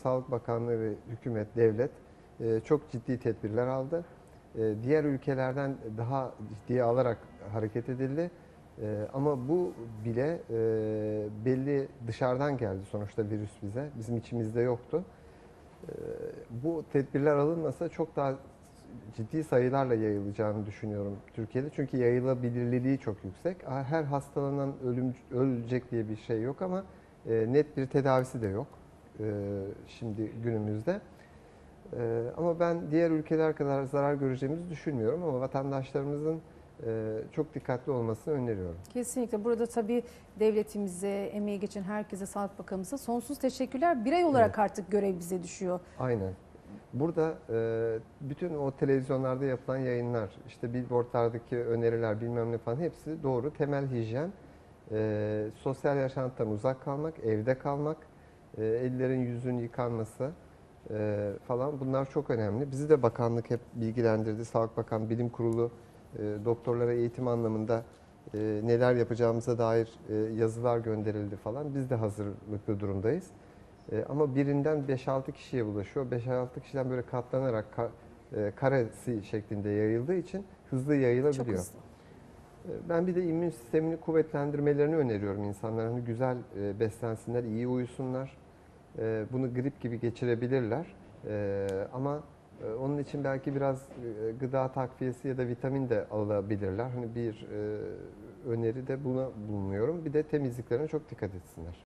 Sağlık Bakanlığı ve hükümet, devlet çok ciddi tedbirler aldı. Diğer ülkelerden daha ciddiye alarak hareket edildi. Ama bu bile belli dışarıdan geldi sonuçta virüs bize. Bizim içimizde yoktu. Bu tedbirler alınmasa çok daha ciddi sayılarla yayılacağını düşünüyorum Türkiye'de. Çünkü yayılabilirliği çok yüksek. Her hastalanan ölecek diye bir şey yok ama net bir tedavisi de yok şimdi günümüzde. Ama ben diğer ülkeler kadar zarar göreceğimizi düşünmüyorum ama vatandaşlarımızın çok dikkatli olmasını öneriyorum. Kesinlikle. Burada tabii devletimize, emeği geçen herkese, Sağlık Bakanımıza sonsuz teşekkürler. Birey olarak artık görev bize düşüyor. Aynen. Burada bütün o televizyonlarda yapılan yayınlar, işte billboardlardaki öneriler bilmem ne falan hepsi doğru. Temel hijyen, sosyal yaşantıdan uzak kalmak, evde kalmak, ellerin yüzün yıkanması falan bunlar çok önemli. Bizi de bakanlık hep bilgilendirdi. Sağlık Bakan Bilim Kurulu doktorlara eğitim anlamında neler yapacağımıza dair yazılar gönderildi falan. Biz de hazırlıklı durumdayız. Ama birinden 5-6 kişiye bulaşıyor. 5-6 kişiden böyle katlanarak karesi şeklinde yayıldığı için hızlı yayılabiliyor. Çok hızlı. Ben bir de immün sistemini kuvvetlendirmelerini öneriyorum insanlara. Hani güzel beslensinler, iyi uyusunlar. Bunu grip gibi geçirebilirler. Ama onun için belki biraz gıda takviyesi ya da vitamin de alabilirler. Hani bir öneri de buna bulunuyorum. Bir de temizliklerine çok dikkat etsinler.